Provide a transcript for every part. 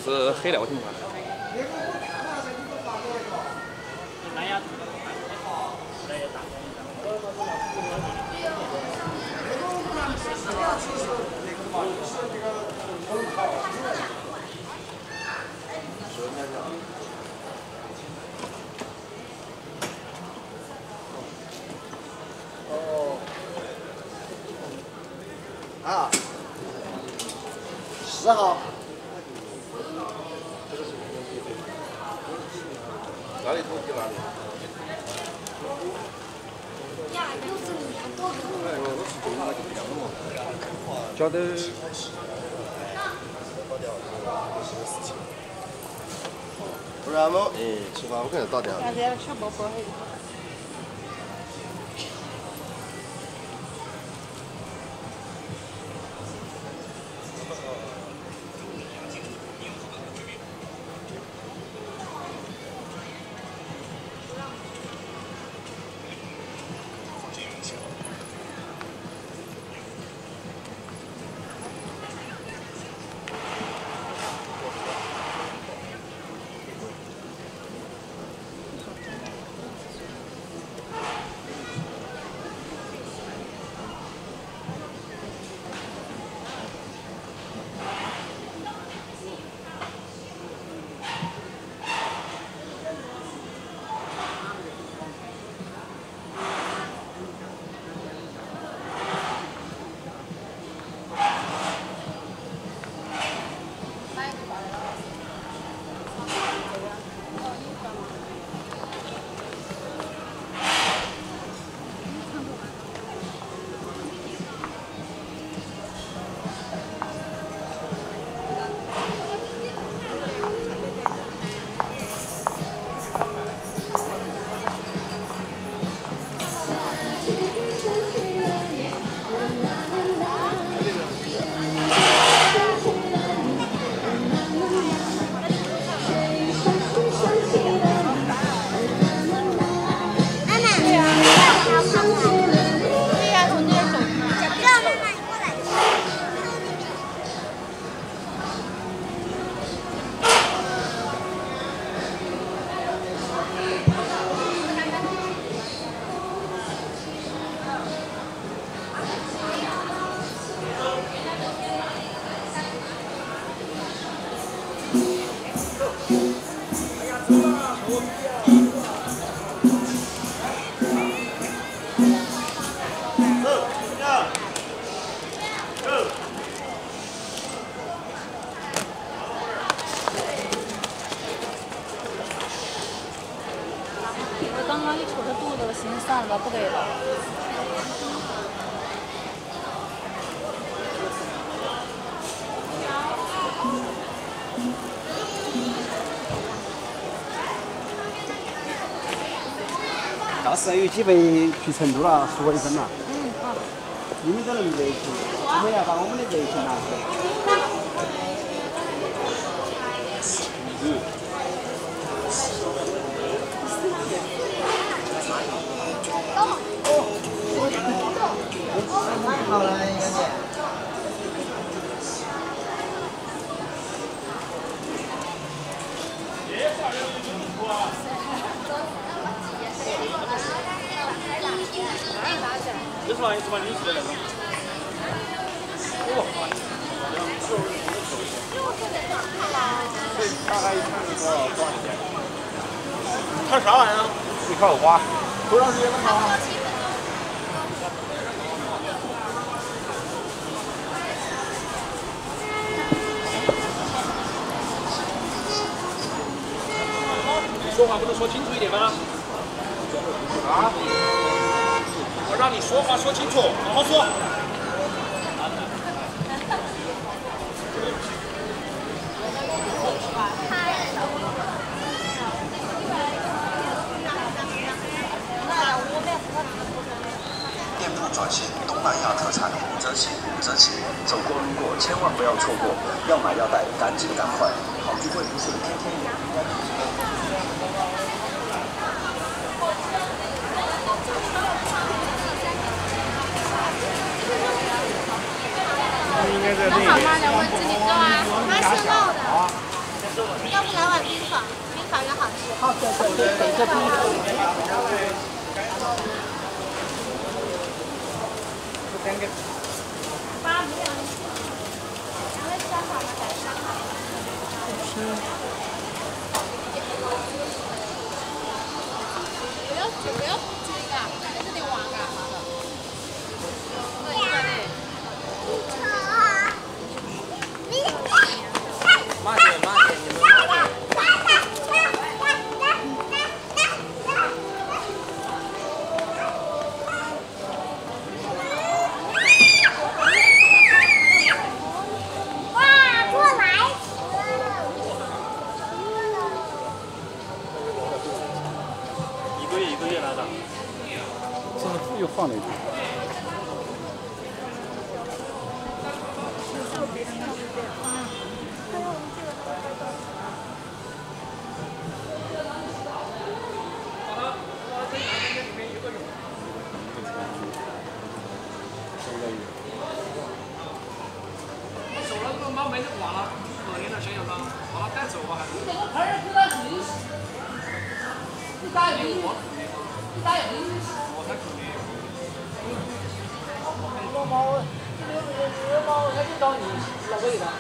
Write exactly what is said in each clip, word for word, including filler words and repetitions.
是黑料情况。 哦。啊。十号。 哪里投机哪里？ 呀，又是你多个。 哎，我是中了就不讲了嘛。晓得。 不然么？哎，吃饭我肯定打电话。 现在吃饱饱的。 算了吧，不给了。 到时候有机会去成都了，说一声了。 嗯，好。 你们都能热情，我们要把我们的热情拿出来。嗯。 好了，杨姐。 这是嘛？是嘛？你是的那个。哦。对，大概一看就多少多少钱？看啥玩意儿？一块五啊。多长时间能烤啊？ 说话不能说清楚一点吗？啊！我让你说话说清楚，好好说。 店铺转型，东南亚特产五折起，五折起，走过路过千万不要错过，要买要带，赶紧赶快！好聚会不是天天有，应该。 那好吗？两位自己做啊，他是肉的。 要不来碗冰粉，冰粉也好吃。 好，对对对，等着冰粉。三个。 八不要。然后烧好了再烧好。吃。 不要不要这个，这个得玩啊！那一个嘞。 慢点，慢点，你们慢点。 哇，过来！ 一个月一个月来的。 这是富又放了一点。 走了，这个猫没得管了，可怜的小小猫，把它带走吧还是？ 你这个盆儿给它淋死，你咋有淋死？你咋有淋死？ 我才可怜。 这猫，这个这个猫，它就找你老喂它。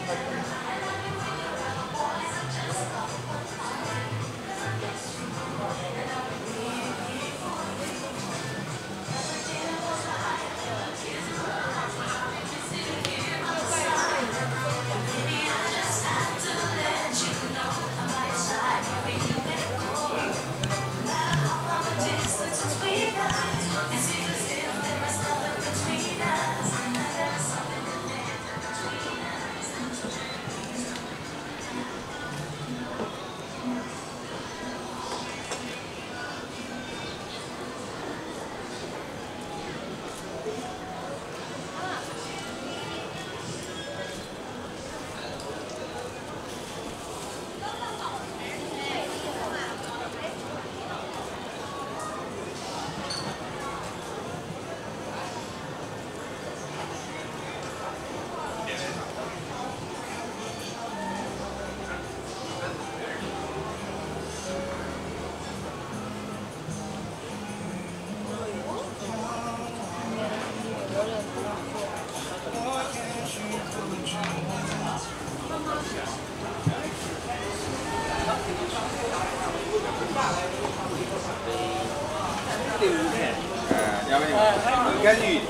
两位，干预。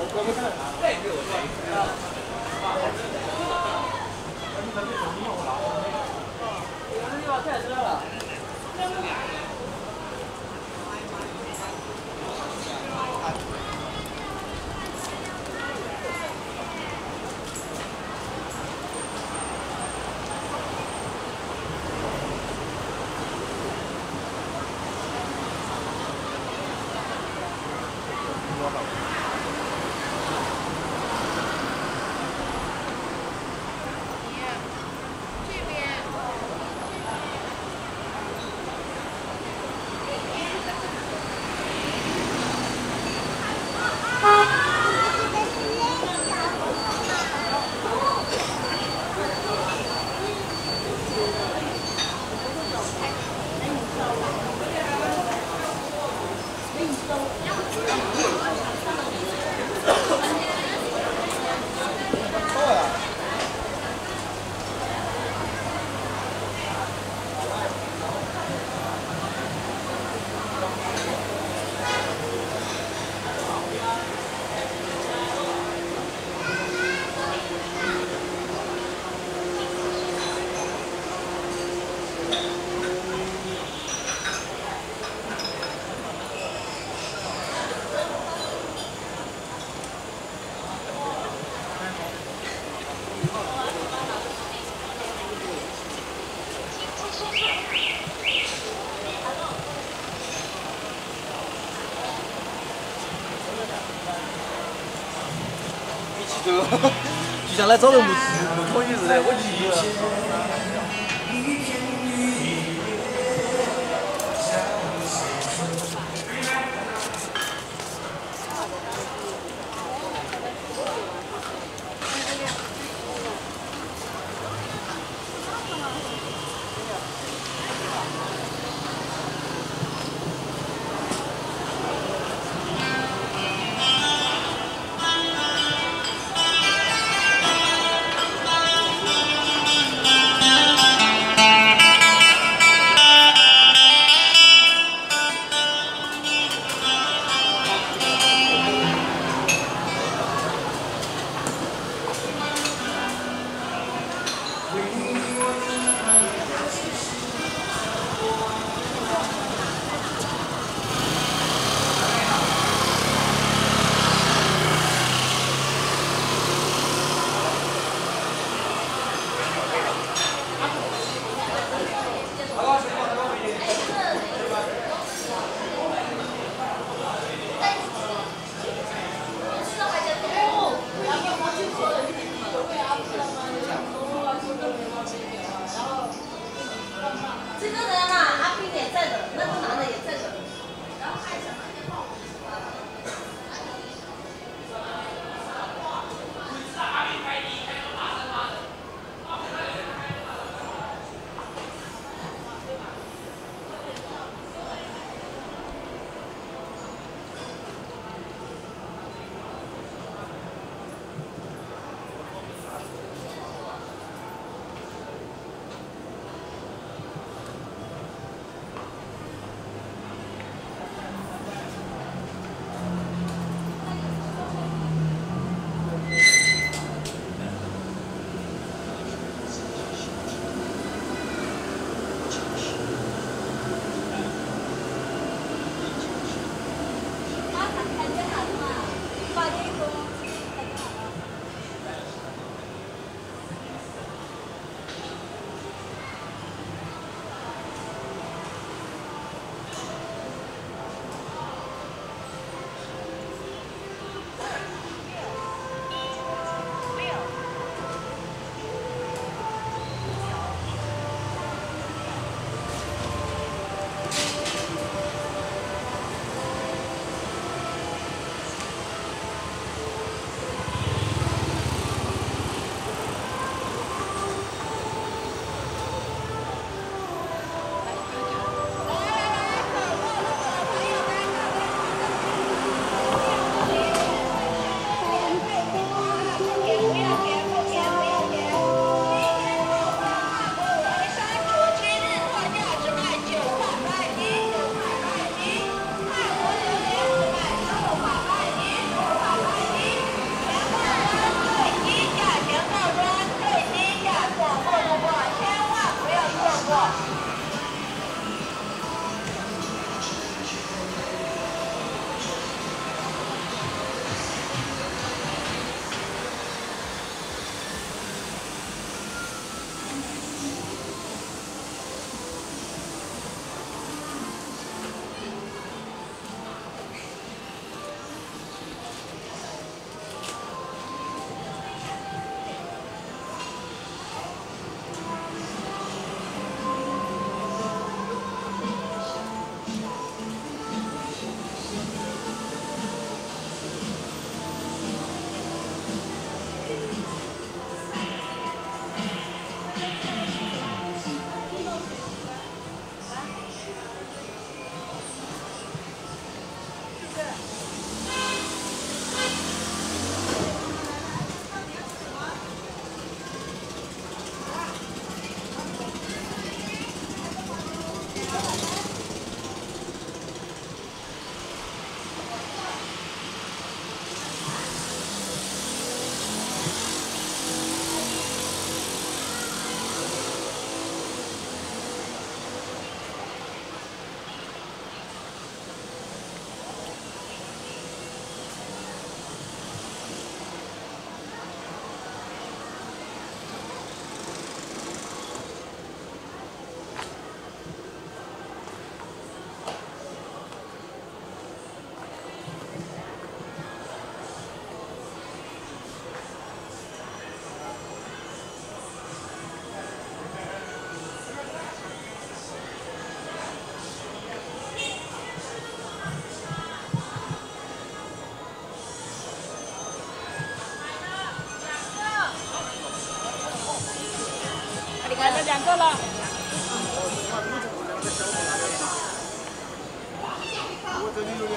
太热了。 就像来找个木木头椅似的，我急了。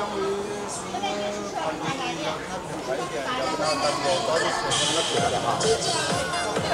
两位是看你要看更快一点，要不然咱们早点时间给他过了哈。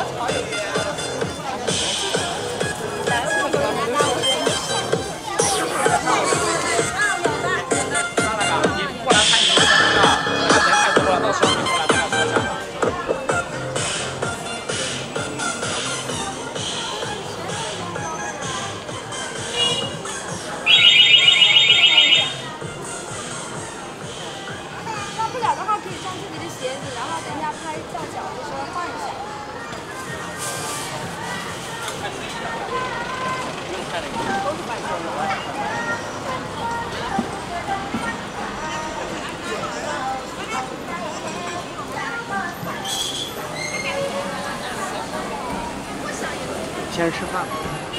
先吃饭。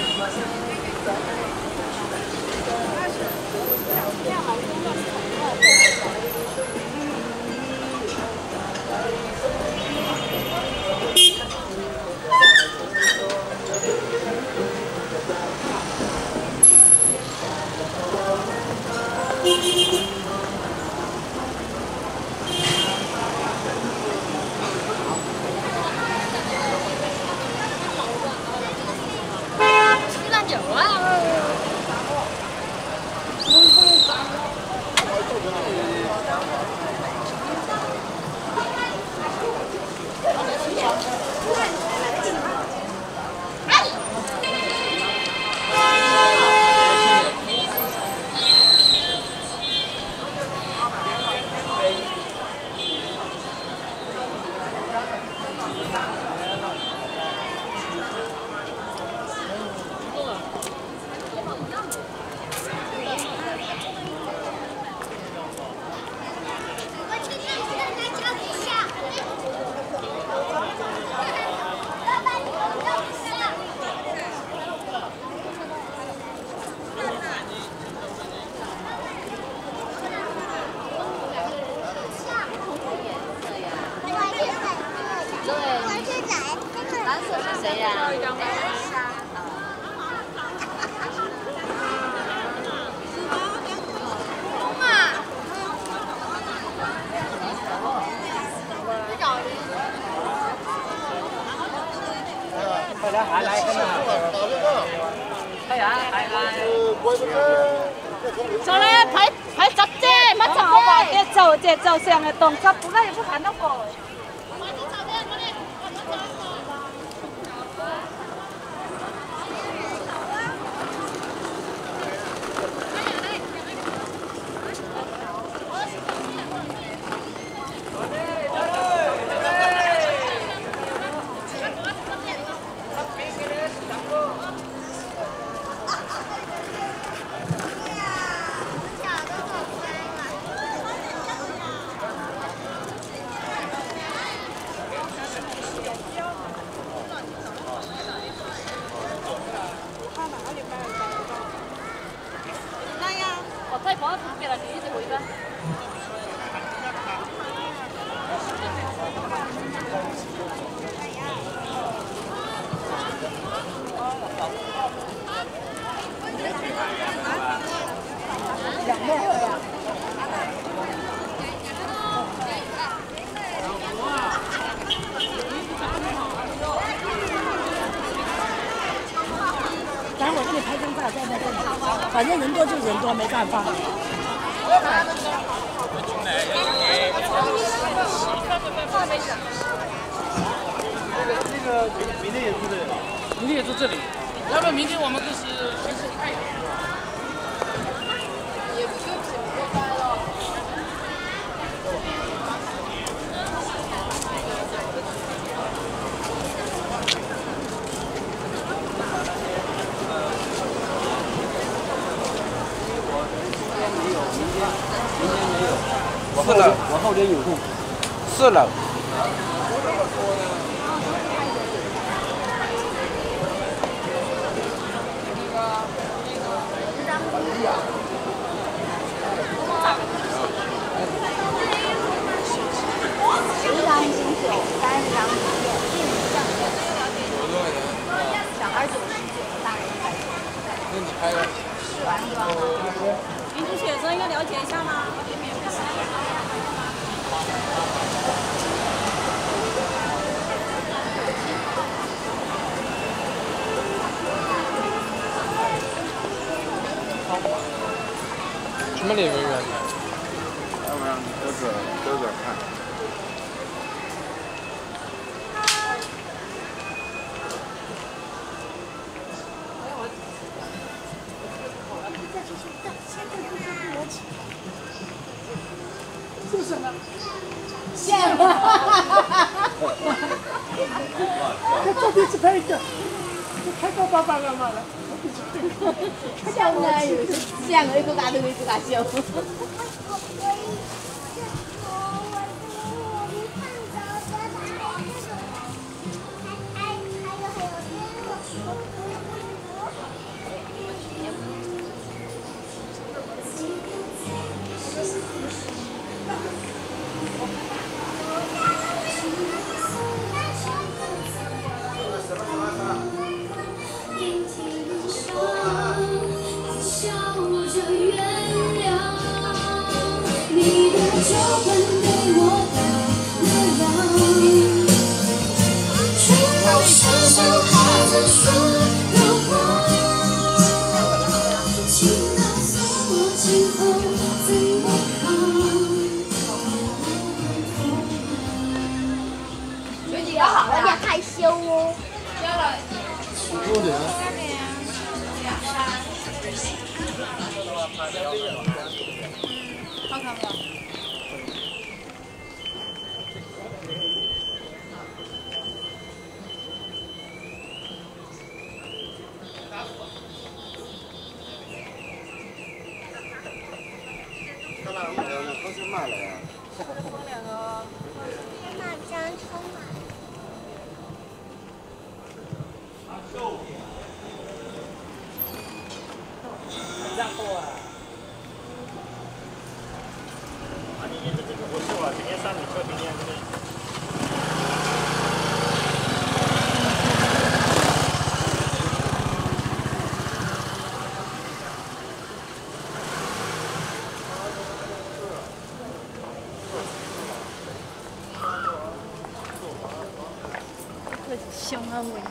快点下来，跟住。 係啊，係啊。 走咧，睇睇十啫，乜十啫？節奏節奏上嘅動作，本來也不看到過。我太旁邊啦，你一直回吧。两面会啊。 等会儿给你拍张照，在那这里，反正人多就人多，没办法。 那个明天也住这里了， 明天也住这里，要不然明天我们就是先去看一下。 四楼，我后天有空。四楼。 十张星九，三张五点，一米上小孩九十九，大人一百九。 那你拍个。 试完妆。平时学生应该。 了解一下吗？ 什么里面远？要不然搁这搁这看。 是什么？ 线。 这边是拍一个，开到爸爸干嘛了？ 像啊，有像一个大头一个大小。 有点害羞哦。 多点。 好看不？ 看那没有，那都是卖了呀。 两个。 那张充满。 这样过啊！啊，你这这个不错啊，今天上你车今天这个。 这香啊味。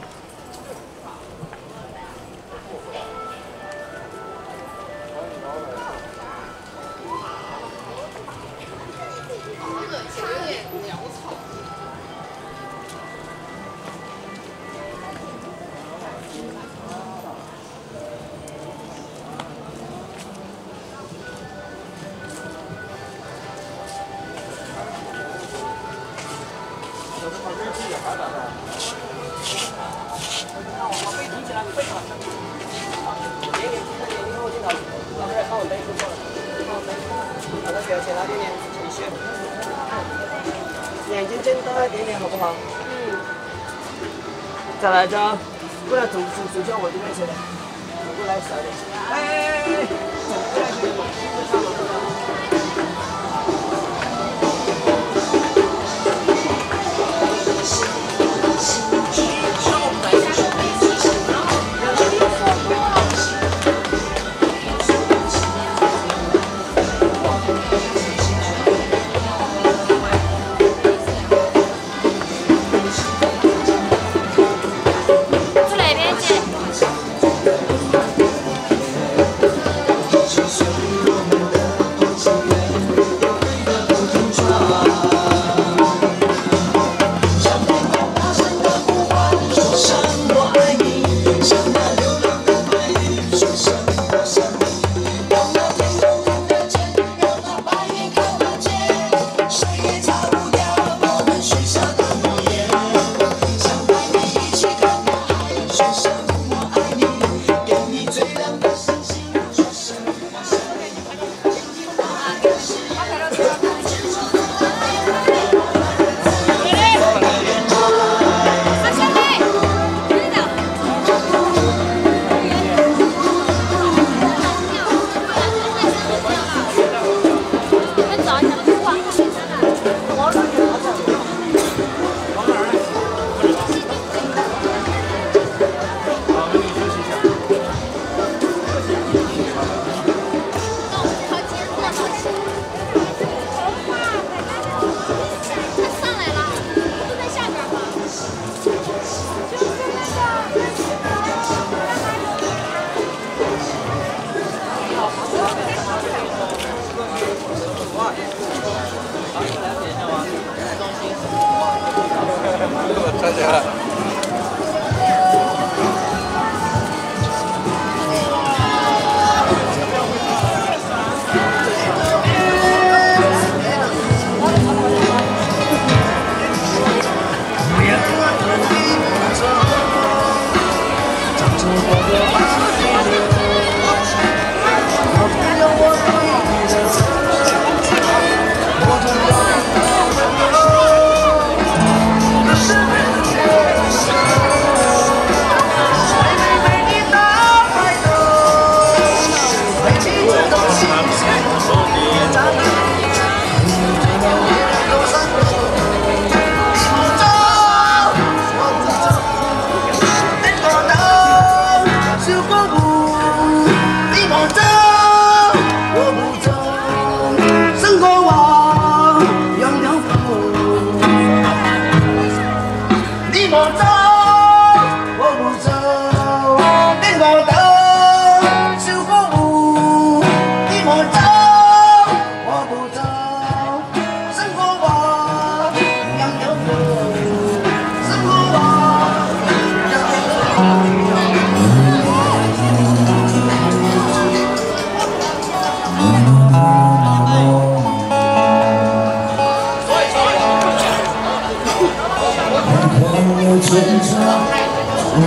眼睛睁大一点点，好不好？嗯。再来一张，不然走走走向我这边去，走过来少一点。哎哎哎哎，走过来去，上楼上楼。 我们的。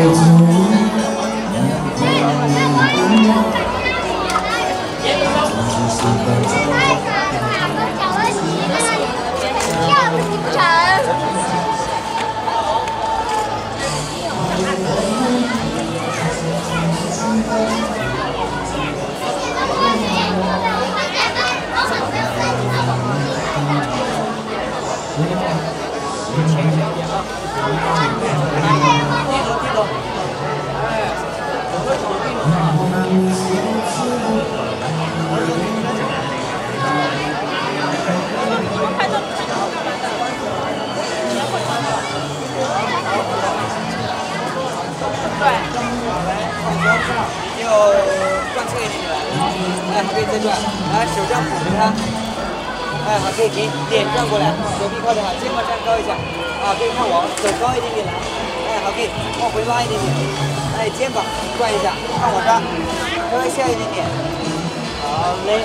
哎，好，可以停，脸转过来，手臂靠得好，肩膀站高一下，啊，可以看我，手高一点点来，哎，好，可以往回拉一点点，哎，肩膀转一下，看我这，稍微下一点点，好嘞，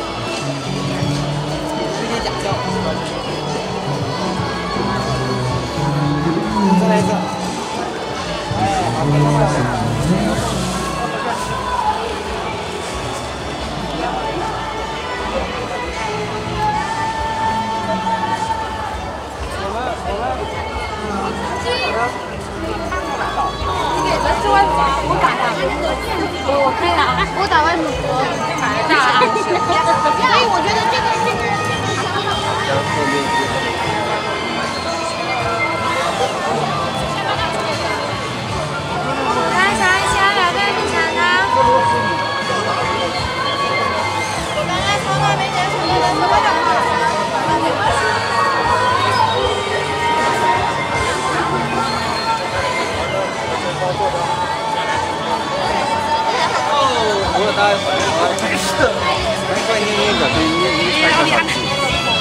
有点假笑，再来一次，哎，好，可以看我。 我可以啊，我打外母国，所以我觉得这个这个。来尝一下两位品尝它。我刚刚从来没接触过的什么感觉？ 我大概没事，难怪你那个你你你才看上去。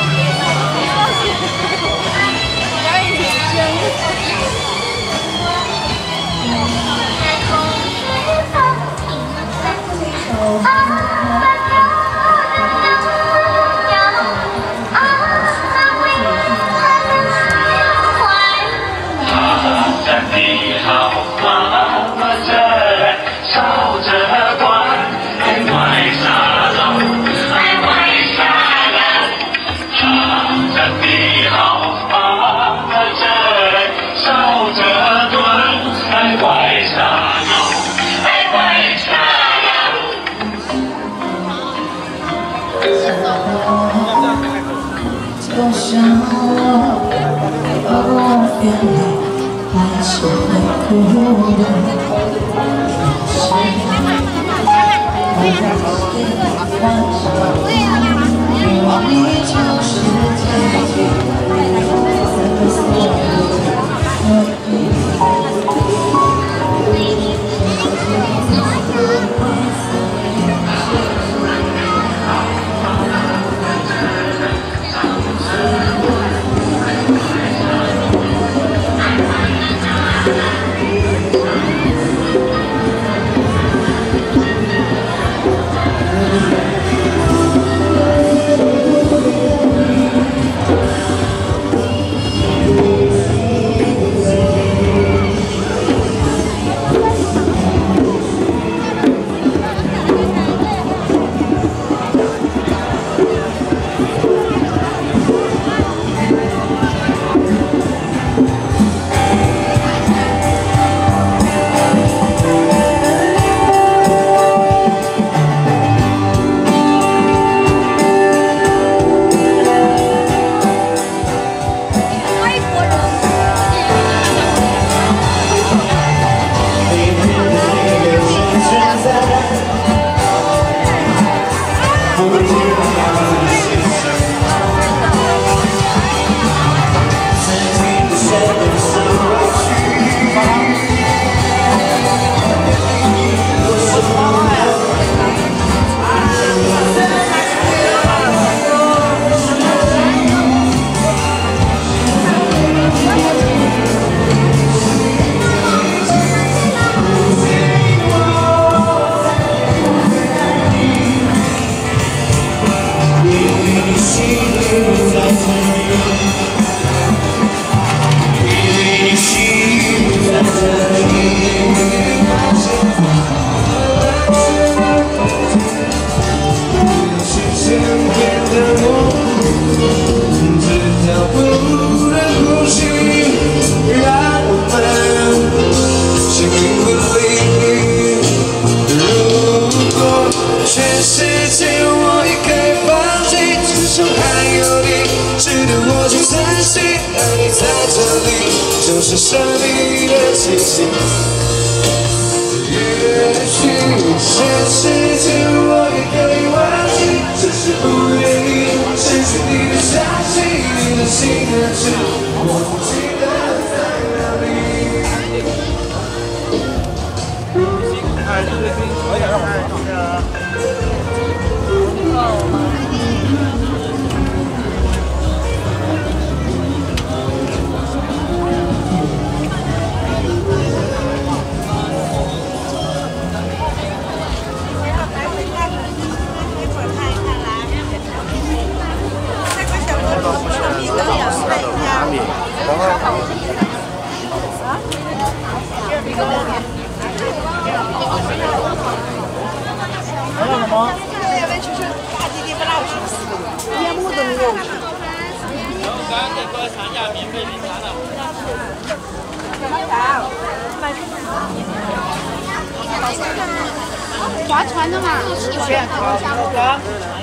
多想我，我眼里还是会哭的。你就是最在这里。 手还有你，值得我去珍惜。而你在这里，就是生命的气息。也许现实间我也可以忘记，只是不愿意失去你的消息，你的心和知，我不记得在哪里。 哎，这个可以说一下，让我看一下。 划船的嘛， 先考那个。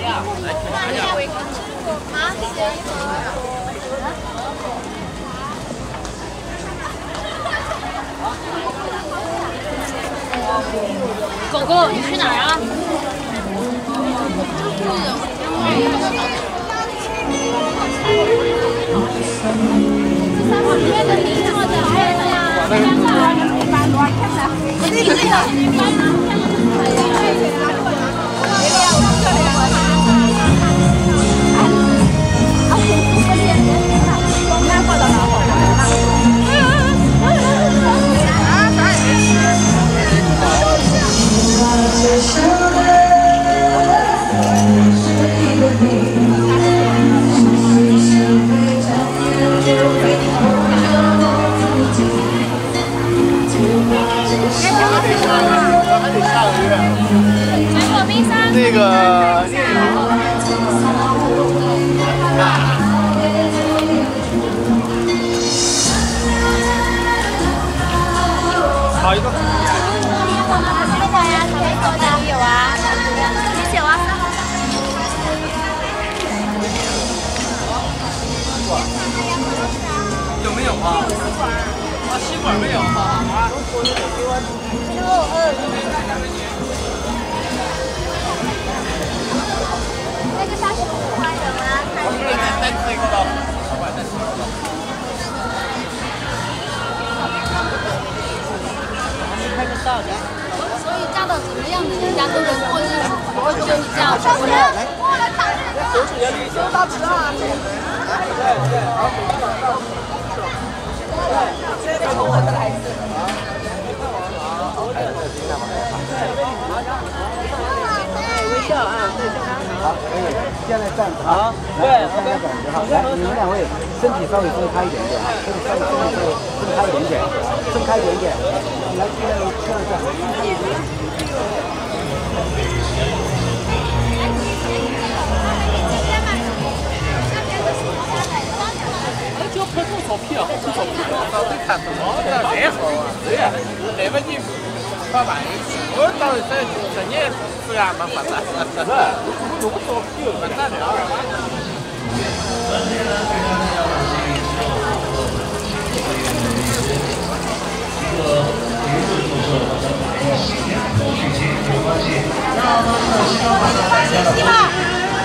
狗狗，你去哪儿啊？ 那个好一个。 有啊，谢谢啊。 有没有啊？啊，吸管没有啊？ 那个三十五块有吗？ 再吃一个吧。 所以嫁到怎么样的人家都能过日子，我就你这样说不了。 微笑啊，对，正常。好，可以，现在站着啊。对，现在感觉好，来，你们两位身体稍微分开一点点，身体稍微分开分开一点点，分开一点点。你来，现在这样这样。 就拍这种照片，好照片，你看到吗？热号啊，对呀，那么你发慢一次，我到这这年自然嘛发展，是吧？有个照片，发展的。 希望。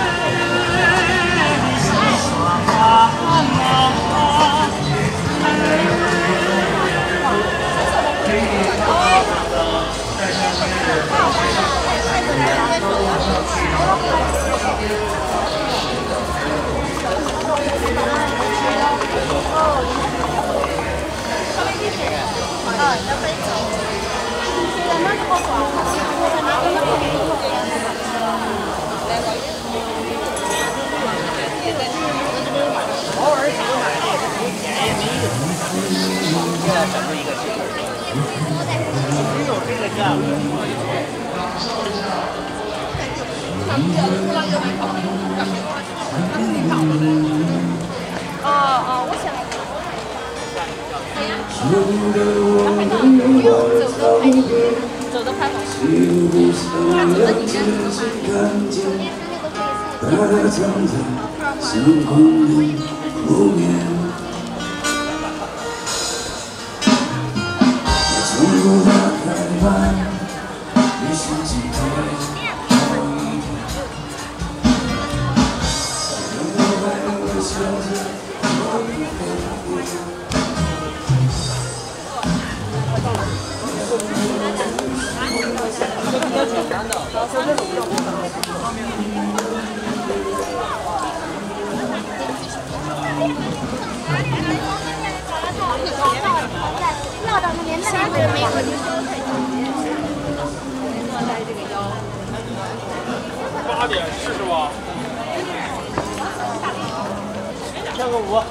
哦哦，我想。走的拍好，走的拍好。他走的你认识吗？ 白墙在星空里不眠。我从不打开门，你心情会好一点。我还微笑着，我不后悔。 比较简单的，他说这种比较复杂的。 绕到那边，那边没有。 八点试试吧。跳个舞。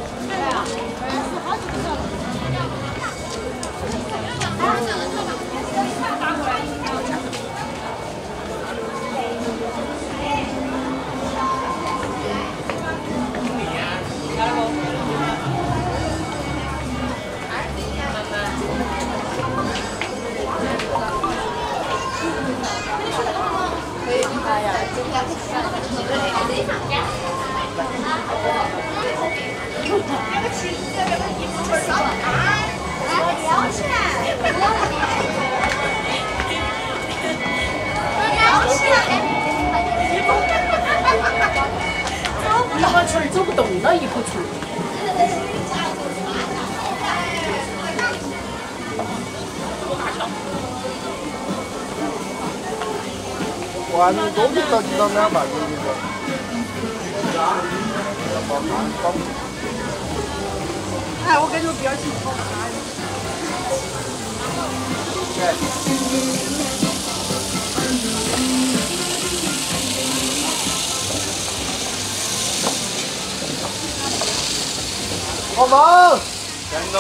一会儿走不动了，一会儿出。 哇，你都不着急到哪儿办？你这个。 哎，我感觉表情好大。 帮忙！ 全都。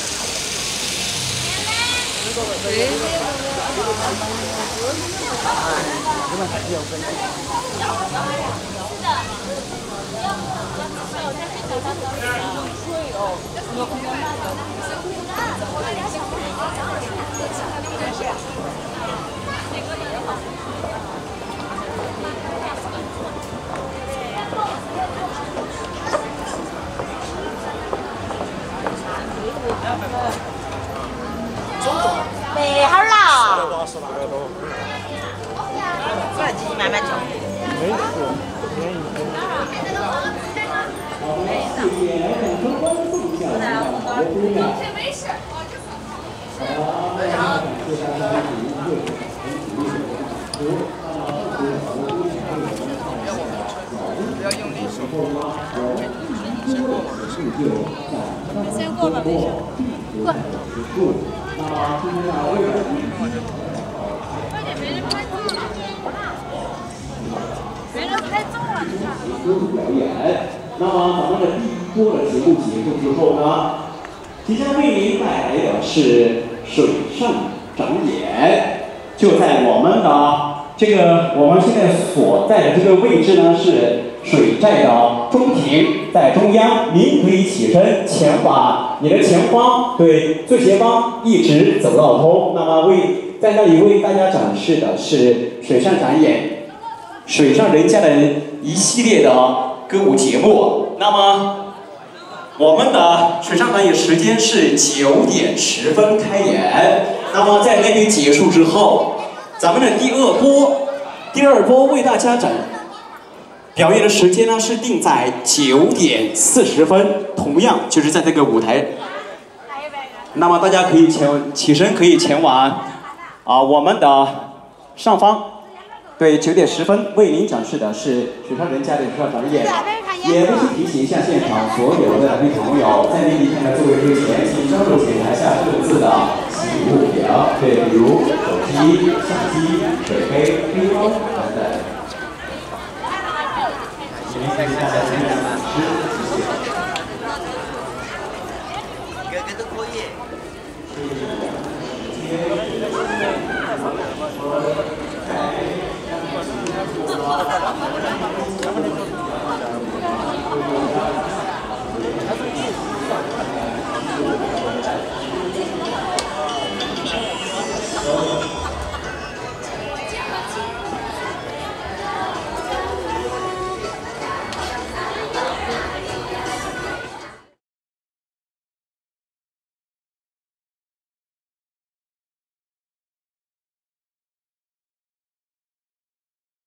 没好了。 十多十来个都。 不要急，慢慢调。 没事，便宜便没事。 不要用力手，先过我的手。 先过吧，没事。过。快点，没人拍照了。没人拍照了，你看。 表演。那么咱们的第一波的节目结束之后呢，即将为您带来的是水上展演，就在我们的这个我们现在所在的这个位置呢是水寨的中庭，在中央，您可以起身前往你的前方，对，最前方一直走到通。那么为在那里为大家展示的是水上展演，水上人家的一系列的歌舞节目。那么我们的水上展演时间是九点十分开演。那么在那边结束之后，咱们的第二波，第二波为大家展表演的时间呢是定在九点四十分，同样就是在这个舞台。那么大家可以前起身，可以前往啊、呃、我们的上方。对，九点十分为您展示的是水上人家的水上展演。也微信提醒一下现场所有的来宾朋友，在您离开的座位之前，请收拾检查一下各自的行李物品，对，比如手机、相机、水杯、背包等等。请您给大家先展示，谢谢。 个个都可以。 谢谢。